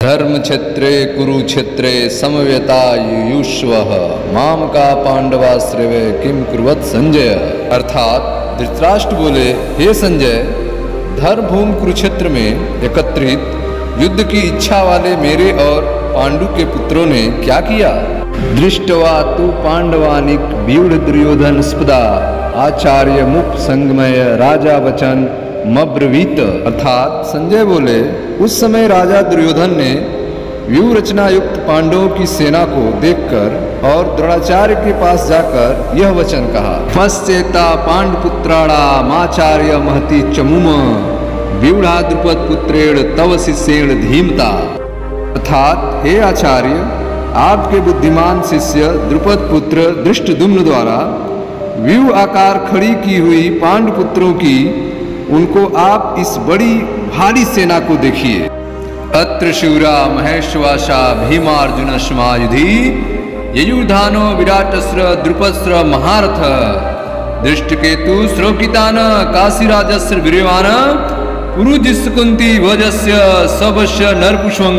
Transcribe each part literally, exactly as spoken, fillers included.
धर्म क्षेत्रे कुरुक्षेत्रे समवेता युयुष्वः माम का पांडवाश्रवे किम कुर्वत संजय। अर्थात धृतराष्ट्र बोले, हे संजय, धर्म भूमि कुरुक्षेत्र में एकत्रित युद्ध की इच्छा वाले मेरे और पांडु के पुत्रों ने क्या किया। दृष्टवा तु पांडवानिक व्यूढ़ दुर्योधन स्पदा आचार्य मुप संगमय राजा वचन मब्रवीत। अर्थात संजय बोले, उस समय राजा दुर्योधन ने व्यूह रचना युक्त पांडवों की सेना को देखकर और द्रोणाचार्य के पास जाकर यह वचन कहा, फस्चेता पांडपुत्राणा माचार्य महति चमुम व्यूढ़ा द्रुपद पुत्रेण तव शिष्येण धीमता। अर्थात हे आचार्य, आपके बुद्धिमान शिष्य द्रुपद पुत्र धृष्टद्युम्न द्वारा व्यूह आकार खड़ी की हुई पांडुपुत्रों की उनको आप इस बड़ी भारी सेना को देखिए। अत्र शूरा महेश्वासा भीमार्जुन समायुधि ययुधानो विराटस्र द्रुपस्र महारथ दृष्टकेतु श्रोकितान काशीराजस्र वीर्यवान पुरुजिस् कुंती भोजस्य सबस्य नरपुष्वंग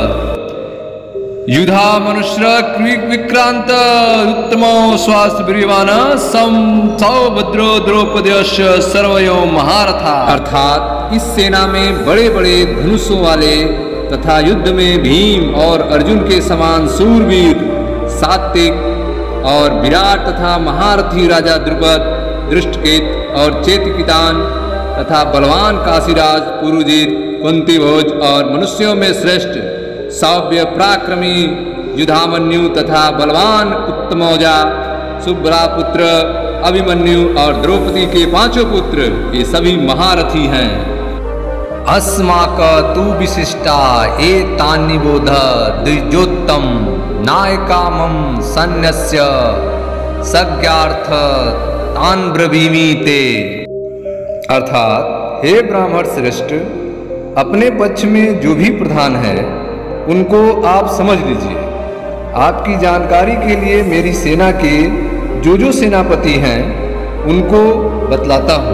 युधा मनुष्य विक्रांत उत्तमो स्वास वीर्यवान सम सौभद्रो द्रौपदस्य सर्वयो महारथा। अर्थात इस सेना में बड़े बड़े धनुषों वाले तथा युद्ध में भीम और अर्जुन के समान सूरवीर सात्विक और विराट तथा महारथी राजा द्रुपद दृष्टकेत और चेतकितान तथा बलवान काशीराज पुरुजित कुंतीभोज और मनुष्यों में श्रेष्ठ सौभ्य पराक्रमी युधामन्यु तथा बलवान उत्तमौजा सुब्रा पुत्र अभिमन्यु और द्रौपदी के पांचों पुत्र ये सभी महारथी हैं। अस्माक तु विशिष्टा ए तान्निबोध द्विजोत्तम नायकामं सन्न्यस्य सज्ञार्थ तान् ब्रवीमि ते। अर्थात हे ब्राह्मण श्रेष्ठ, अपने पक्ष में जो भी प्रधान है उनको आप समझ लीजिए। आपकी जानकारी के लिए मेरी सेना के जो जो सेनापति हैं उनको बतलाता हूँ।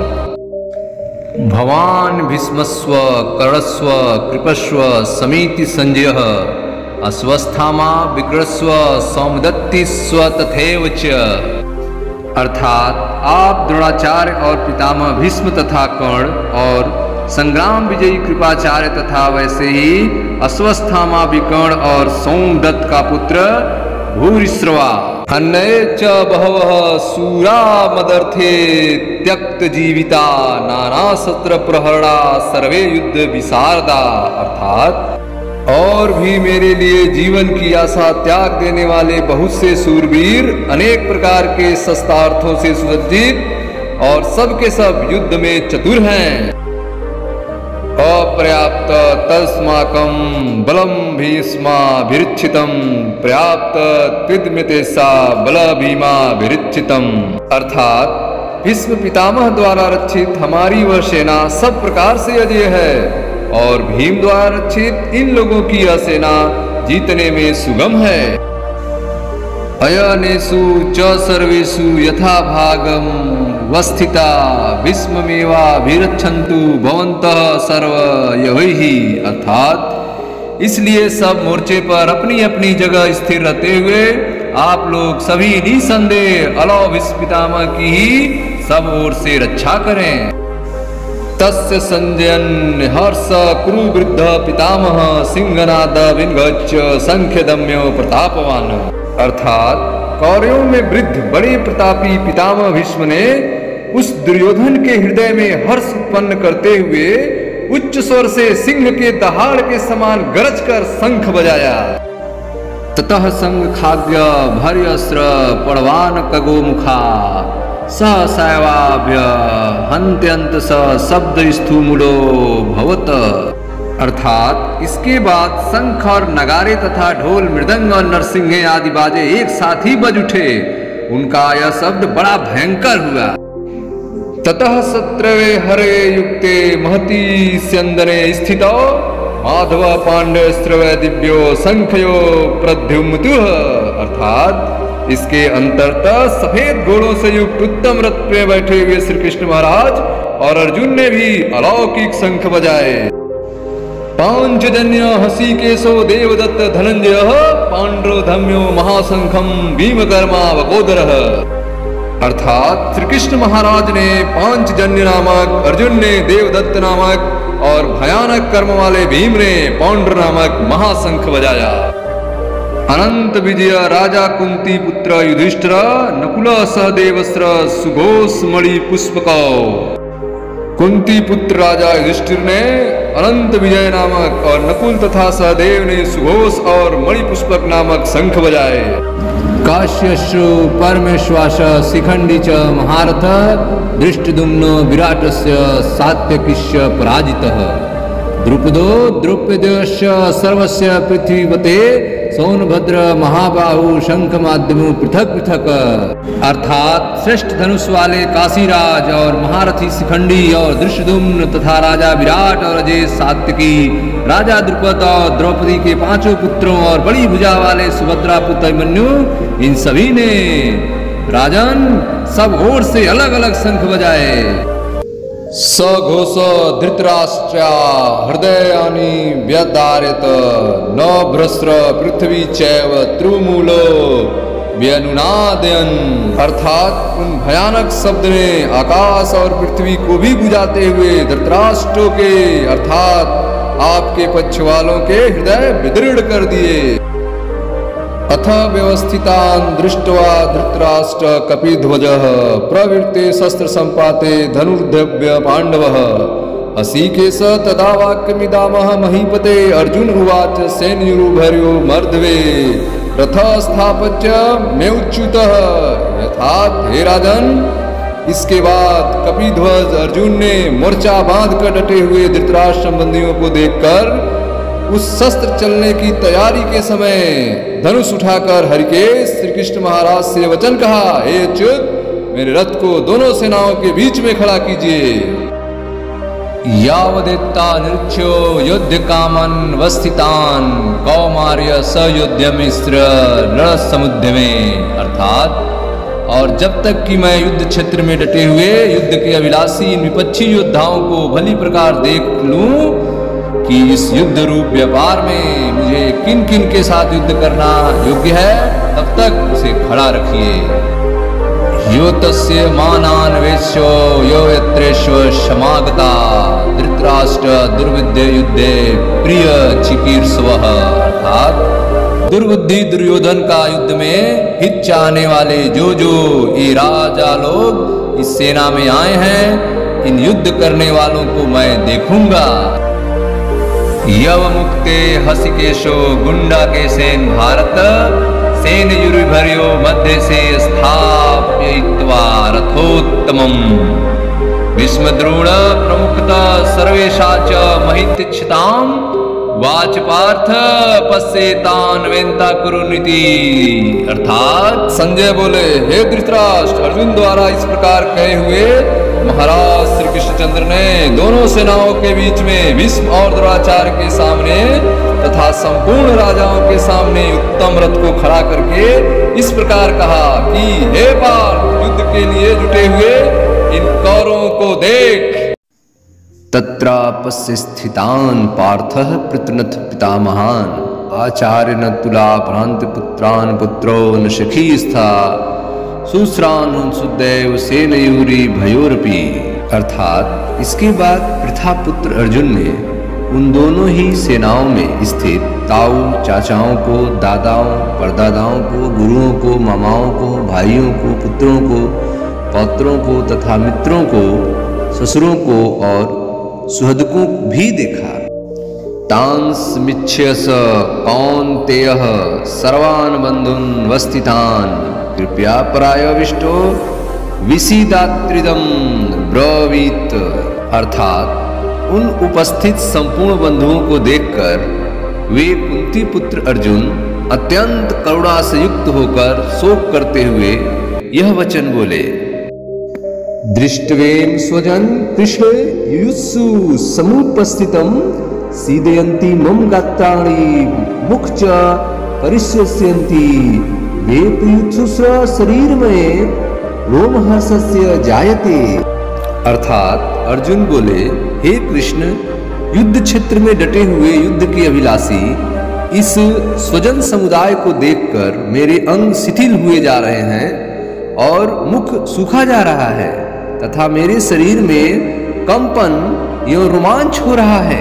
भवान भीष्मस्व कर्णस्व कृपस्व समीति संजय अस्वस्थामा विग्रस्व सौमदत्तिस्व तथैव च। अर्थात आप द्रोणाचार्य और पितामह भीष्म तथा कर्ण और संग्राम विजयी कृपाचार्य तथा वैसे ही अश्वस्थामा विकर्ण और सोमदत्त का पुत्र भूरिश्रवा अन्य च बहवः सूरा मदर्थे त्यक्त जीविता नाना सत्र प्रहरणा सर्वे युद्ध विशारदा। अर्थात और भी मेरे लिए जीवन की आशा त्याग देने वाले बहुत से सूरवीर अनेक प्रकार के शस्त्रार्थों से सुसज्जित और सब के सब युद्ध में चतुर हैं। अपर्याप्त तस्माकं बलम भीष्माभिरक्षितम् पर्याप्त त्विदमितेषा बल भीमाभिरक्षितम्। अर्थात भीष्म पितामह द्वारा रक्षित हमारी वह सेना सब प्रकार से अजय है और भीम द्वारा रक्षित इन लोगों की यह सेना जीतने में सुगम है। अयनेषु च सर्वेषु यथा भागम वस्थिता भीष्ममेवाभिरक्षन्तु भवन्तः सर्व यवैहि। अर्थात इसलिए सब मोर्चे पर अपनी अपनी जगह स्थिर रहते हुए आप लोग सभी निसंदेह अलौ भीष्म पितामह की ही सब ओर से रक्षा करें। तस्य संजयन् हर्ष कुरु वृद्ध पितामह सिंहनाद विन्घच्च संख्यदम्यो प्रतापवान। अर्थात कौरवों में वृद्ध बड़े प्रतापी पितामह भीष्म ने उस दुर्योधन के हृदय में हर्ष उत्पन्न करते हुए उच्च स्वर से सिंह के दहाड़ के समान गरज कर शंख बजाया। ततः संग खाद्य भर्यस्त्र पड़वान कगो मुखा सहसैवाभ्य हन्त्यंत स शब्द स्थूमुलो भवत। अर्थात इसके बाद शंख और नगारे तथा ढोल मृदंग और नरसिंहे आदि बाजे एक साथ ही बज उठे। उनका यह शब्द बड़ा भयंकर हुआ। ततः सत्रवे हरे युक्ते महती स्यंदने स्थितो माधव पांडव स्त्रवय दिव्यो संख्यो प्रद्युम्नतुः। अर्थात इसके अंतर्गत सफेद घोड़ों से युक्त उत्तम रथ पे बैठे हुए श्री कृष्ण महाराज और अर्जुन ने भी अलौकिक शंख बजाए। पांचजन्य हसिकेशो देवदत्त धनंजय पांड्रो धम्यो महाशंखम भीमकर्मा वकोदरः। अर्थात श्री कृष्ण महाराज ने पांचजन्य नामक, अर्जुन ने देवदत्त नामक और भयानक कर्म वाले भीम ने पौंड्र नामक महाशंख बजाया। अनंत विजय राजा कुंती पुत्र युधिष्ठिर नकुल सहदेवस्त्र सुघोष मणि पुष्पकौ। कुंती पुत्र राजा युधिष्ठिर ने अनंत विजय नामक और नकुल तथा सहदेव ने सुघोष और मणि पुष्पक नामक शंख बजाए। काश्यश्रु परमेश्वास शिखंडी च महारथ दृष्टद्युम्नो विराटस्य सात्यकिश्च पराजितः। द्रुपदो द्रौपदस्य सर्वस्य पृथ्वीपते सोनभद्र महाबाहु शंख माध्यमो पृथक पृथक। अर्थात श्रेष्ठ धनुष वाले काशीराज और महारथी शिखंडी और दृष्टद्युम्न तथा राजा विराट और अजय सात्यकी, राजा द्रुपद और द्रौपदी के पांचों पुत्रों और बड़ी भुजा वाले सुभद्रा पुत्र अभिमन्यु, इन सभी ने राजन सब ओर से अलग अलग शंख बजाए। सघोष धृतराष्ट्र्या हृदयानि व्यदारयत न भ्रस्र पृथ्वी चैव त्रुमूलो व्यनुनादयन्। अर्थात उन भयानक शब्द ने आकाश और पृथ्वी को भी बुझाते हुए धृतराष्ट्रों के अर्थात आपके पक्ष वालों के हृदय विदृढ़ कर दिए। अथ व्यवस्थितान् दृष्ट्वा धृतराष्ट्र कपिध्वजः प्रवृत्ते शस्त्र संपाते धनुर्धव्य पांडवः। हसिकेश तदा वाक्यमिदामह महीपते अर्जुन उवाच सैन्युरुभर्यो मर्दवे रथ स्थापत्य मेउच्युतः। यथात हे राजन, इसके बाद कपिध्वज अर्जुन ने मोर्चा बांध कर डटे हुए धृतराष्ट्र संबंधियों को देखकर उस शस्त्र चलने की तैयारी के समय धनुष उठाकर हरिकेश श्री कृष्ण महाराज से वचन कहा, हे अच्युत, मेरे रथ को दोनों सेनाओं के बीच में खड़ा कीजिए। यावदेत्ता निरुच्यो युद्ध कामन वस्थितान कौमार्य सयुद्ध मिश्र नर समुद्र में। अर्थात और जब तक कि मैं युद्ध क्षेत्र में डटे हुए युद्ध के अभिलाषी इन विपक्षी योद्धाओं को भली प्रकार देख लूं कि इस युद्ध रूप व्यापार में मुझे किन किन के साथ युद्ध करना योग्य है, तब तक उसे खड़ा रखिए। यो तस्य मानान्वेष्यो यो यत्रेष्व समागता धृतराष्ट्र दुर्विद्य युद्धे प्रिय चिकीर्षवः। अर्थात दुर्बुद्धि दुर्योधन का युद्ध में हित चाहने वाले जो जो ये राजा लोग इस सेना में आए हैं, इन युद्ध करने वालों को मैं देखूंगा। यव मुक्ते हसिकेशो गुंडा के सेन भारत सेन युरिभर्यो मध्य से स्थापयित्वा रथोत्तमम्। भीष्मद्रोण प्रमुखता सर्वेशा च महितिक्षताम् वाच पार्थ पश्येतान् वेन्ता कुरुनिति। अर्थात संजय बोले, हे धृतराष्ट्र, अर्जुन द्वारा इस प्रकार कहे हुए महाराज श्री कृष्णचंद्र ने दोनों सेनाओं के बीच में भीष्म और द्रोणाचार्य के सामने तथा संपूर्ण राजाओं के सामने उत्तम रथ को खड़ा करके इस प्रकार कहा कि हे पार्थ, युद्ध के लिए जुटे हुए इन कौरवों को देख। तत्रापस्य स्थितान् पार्थः पृतनथ पितामहान् आचार्य न तुला भ्रांति पुत्रान् पुत्रो न सखी स्था सुश्रान सुदैव सेनयूरी भयोरपी। अर्थात इसके बाद पृथापुत्र अर्जुन ने उन दोनों ही सेनाओं में स्थित ताऊ चाचाओं को, दादाओं परदादाओं को, गुरुओं को, मामाओं को, भाइयों को, पुत्रों को, पौत्रों को तथा मित्रों को, ससुरों को और सुहृदकों भी देखा। तांस मिच्छ्यस कौन्तेयः सर्वान् बन्धुन् वस्थितान् कृपया परायविष्टो विसीदात्रिदम ब्रवीत। अर्थात उन उपस्थित संपूर्ण बंधुओं को देखकर वे कुंती पुत्र अर्जुन अत्यंत करुणा से युक्त होकर शोक करते हुए यह वचन बोले, दृष्टवेम स्वजन कृष्ण युयुत्सु समुपस्थितम सीदयन्ति मम गात्राणि मुख च परिष्यन्ति वेपयुत्सुस्र शरीर में रोमहर्षस्य जायते। अर्थात अर्जुन बोले, हे कृष्ण, युद्ध क्षेत्र में डटे हुए युद्ध के अभिलाषी इस स्वजन समुदाय को देखकर मेरे अंग शिथिल हुए जा रहे हैं और मुख सूखा जा रहा है तथा मेरे शरीर में कंपन एवं रोमांच हो रहा है।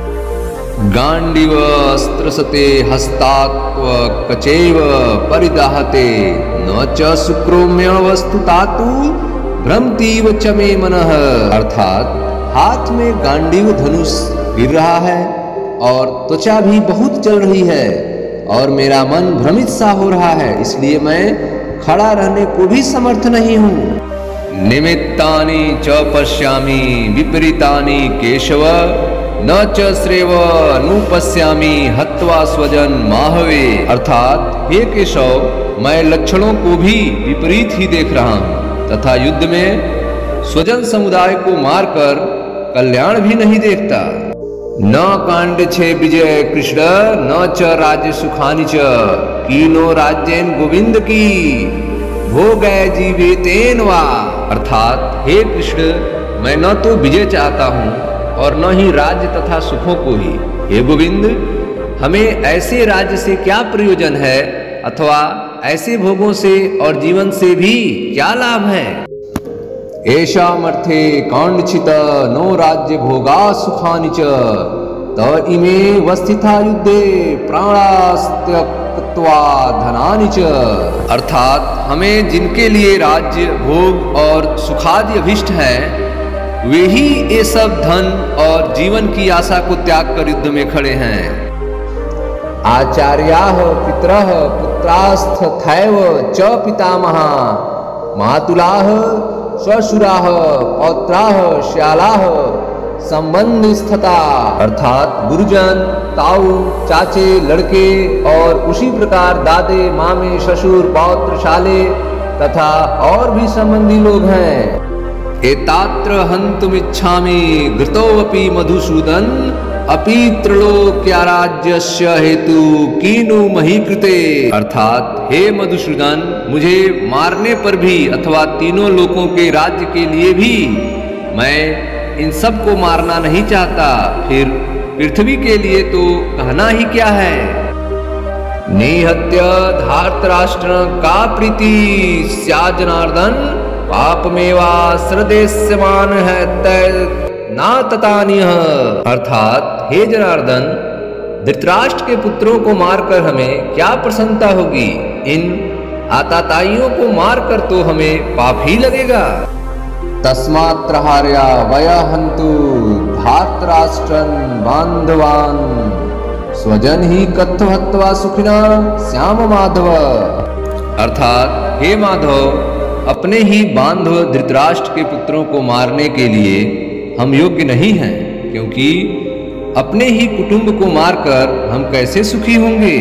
गांडीव स्त्रसते हस्तात्व कचैव परिदाहते न च शुक्रोम्य वस्तु तातु भ्रमतीव च मे मनः। अर्थात हाथ में गांडीव धनुष गिर रहा है और त्वचा भी बहुत जल रही है और मेरा मन भ्रमित सा हो रहा है, इसलिए मैं खड़ा रहने को भी समर्थ नहीं हूँ। निमित्तानि च पश्यामि विपरीतानि केशव न च श्रेव नुपश्यामि हत्वा स्वजन माहवे। अर्थात हे केशव, मैं लक्षणों को भी विपरीत ही देख रहा हूँ तथा युद्ध में स्वजन समुदाय को मारकर कल्याण भी नहीं देखता। न कांड छे विजय कृष्ण न च राज्य सुखानि च कीनो राज्येन गोविंद की भोग जीवेतेन वा। अर्थात हे कृष्ण, मैं न तो विजय चाहता हूँ और न ही राज्य तथा सुखों को ही। हे गोविंद, हमें ऐसे राज्य से क्या प्रयोजन है अथवा ऐसे भोगों से और जीवन से भी क्या लाभ है। एषामर्थे कांडचित नो राज्य भोगा सुखानि च त इमे वस्थिता युद्धे प्राणास्त्यक्त्वा धनानि च। अर्थात हमें जिनके लिए राज्य भोग और सुखादि अभिष्ट है वे ही ये सब धन और जीवन की आशा को त्याग कर युद्ध में खड़े हैं। आचार्याः पितरः पुत्रास्थथैव च पितामहा मातुलाः श्वशुराः पौत्राः श्यालाः संबंधिस्थता। अर्थात गुरुजन, ताऊ, चाचे, लड़के और उसी प्रकार दादे, मामे, ससुर, पौत्र, शाले तथा और भी संबंधी लोग हैं। एतात्र हन्तुमिच्छामि घृतोऽपि मधुसूदन अपि त्रैलोक्यराज्यस्य हेतु कीनु मही कृते। अर्थात हे मधुसूदन, मुझे मारने पर भी अथवा तीनों लोकों के राज्य के लिए भी मैं इन सब को मारना नहीं चाहता, फिर पृथ्वी के लिए तो कहना ही क्या है। निहत्य धार्तराष्ट्र का प्रीति स्यात् जनार्दन पापमेवा श्रदेश्यमान है तय ना ततानिह। अर्थात हे जनार्दन, धृतराष्ट्र के पुत्रों को मारकर हमें क्या प्रसन्नता होगी, इन आताताइयों को मारकर तो हमें पाप ही लगेगा। तस्मात् प्रहार्या वया हन्तु धार्तराष्ट्रं बान्धवान् स्वजन ही कथं हत्वा सुखिना श्याम माधव। अर्थात हे माधव, अपने ही बांधव धृतराष्ट्र के पुत्रों को मारने के लिए हम योग्य नहीं हैं, क्योंकि अपने ही कुटुंब को मारकर हम कैसे सुखी होंगे।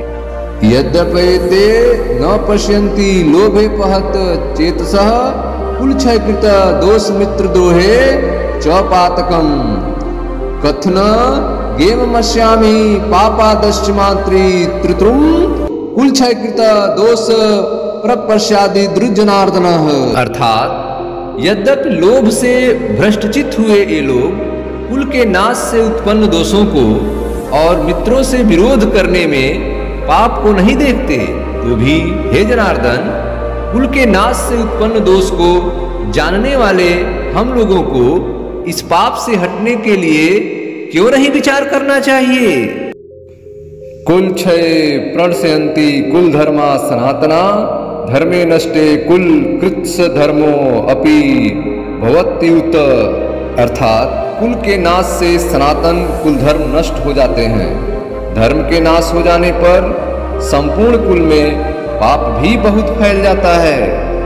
यद्यपि न पश्यन्ति लोभे पहत चेतसः कुलक्षय कृत दोष मित्र द्रोहे च पातकम कथन गेममस्यामि पापादश्च मातृ त्रितुम कुलक्षय कृत दोष प्रपश्यादि दुर्जनार्दन। अर्थात यद्यपि लोभ से भ्रष्टचित हुए ये लोग कुल के नाश से उत्पन्न दोषों को और मित्रों से विरोध करने में पाप को नहीं देखते, तो भी हे जनार्दन, कुल के नाश से उत्पन्न दोष को जानने वाले हम लोगों को इस पाप से हटने के लिए क्यों नहीं विचार करना चाहिए। कुल क्षय प्रणश्यन्ति कुल धर्मा सनातना धर्मे नष्टे कुल कृत्स धर्मो अपि भवत्युत। अर्थात कुल के नाश से सनातन कुल धर्म नष्ट हो जाते हैं, धर्म के नाश हो जाने पर संपूर्ण कुल में पाप भी बहुत फैल जाता है।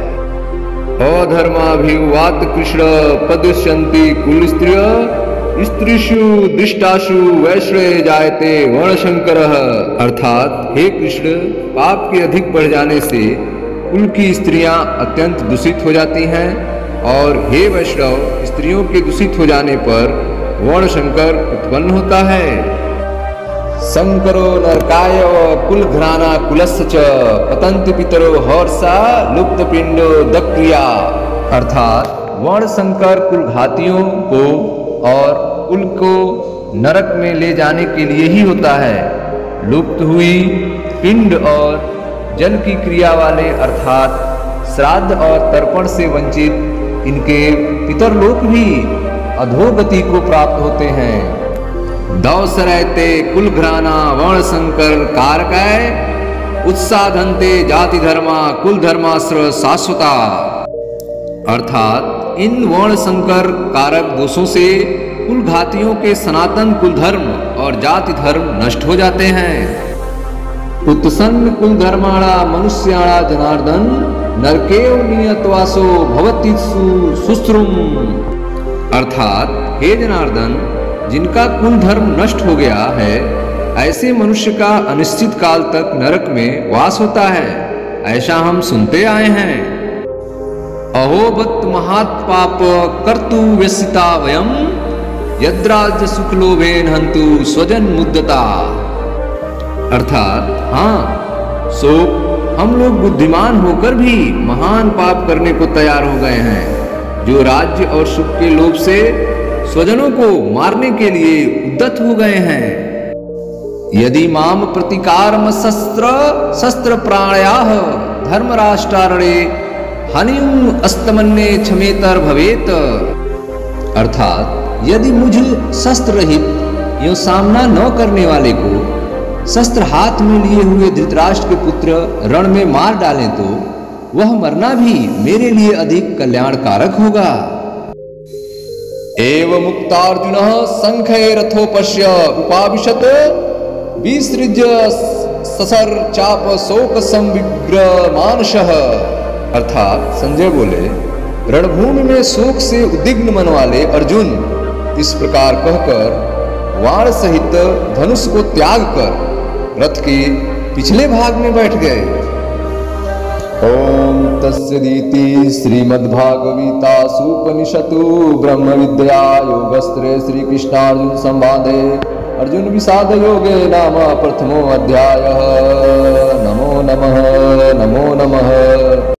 अधर्माभिवाद कृष्ण पदुष्यन्ति कुल स्त्रिय स्त्रीषु दृष्टाशु वैश्रय जायते वर्णशंकरः। अर्थात हे कृष्ण, पाप के अधिक बढ़ जाने से कुल की स्त्रियां अत्यंत दूषित हो जाती हैं और हे वैष्णव, स्त्रियों के दूषित हो जाने पर वर्णशंकर उत्पन्न होता है। शंकरो नरकाय कुल घ्राना कुलस्य च पतंति पितरो हर्षा लुप्त पिंडो दक्रिया। अर्थात वर्ण शंकर कुल घातियों को और कुल को नरक में ले जाने के लिए ही होता है। लुप्त हुई पिंड और जल की क्रिया वाले अर्थात श्राद्ध और तर्पण से वंचित इनके पितरलोक भी अधोगति को प्राप्त होते हैं। दौसरैते कुलघ्राना वर्ण संकर कारकाय उत्साधनते जाति धर्मा कुल धर्माश्र शाश्वता। अर्थात इन वर्ण संकर कारक दोषों से कुल घातियों के सनातन कुल धर्म और जाति धर्म नष्ट हो जाते हैं। उत्सन्न कुल धर्माणा मनुष्याणा जनार्दन नरकेव नियतवासो भवतीसु सुश्रुम। अर्थात हे जनार्दन, जिनका कुल धर्म नष्ट हो गया है ऐसे मनुष्य का अनिश्चित काल तक नरक में वास होता है, ऐसा हम सुनते आए हैं। अहोबत महात पाप कर्तु व्यसिता वयम यद्राज्य सुखलोभेन हंतु स्वजन मुद्दता। अर्थात हाँ, सो हम लोग बुद्धिमान होकर भी महान पाप करने को तैयार हो गए हैं, जो राज्य और सुख के लोभ से स्वजनों को मारने के लिए उद्यत हो गए हैं। यदि माम प्रतिकारम शस्त्र शस्त्र प्राणयाः धर्मराष्ट्रारणे हनियुं अस्तमन्ये क्षमेतर भवेत। अर्थात यदि मुझ शस्त्र रहित यो सामना न करने वाले को शस्त्र हाथ में लिए हुए धृतराष्ट्र के पुत्र रण में मार डालें तो वह मरना भी मेरे लिए अधिक कल्याणकारक होगा। एव मुक्तार्जुन संख्ये रथोपश्य उपाविशत विसृज्य ससर चाप शोक संविग्र मानसः। अर्थात संजय बोले, रणभूमि में शोक से उद्विग्न मन वाले अर्जुन इस प्रकार कहकर वाण सहित धनुष को त्याग कर रथ के पिछले भाग में बैठ गए। ओम तस्सदिति श्रीमद्भागवतासु उपनिषत्सु ब्रह्म विद्या योगस्त्रे श्री कृष्णार्जुन संवादे अर्जुन विषाद योगे नाम प्रथमो अध्यायः। नमो नमः नमो नमः।